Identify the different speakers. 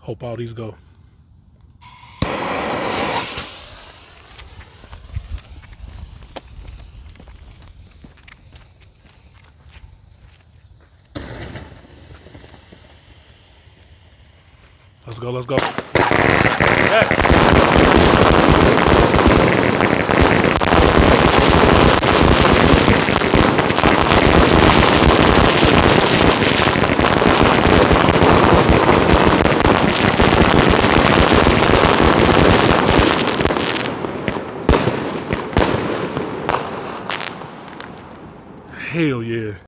Speaker 1: Hope all these go. Let's go, let's go. Yes. Hell yeah.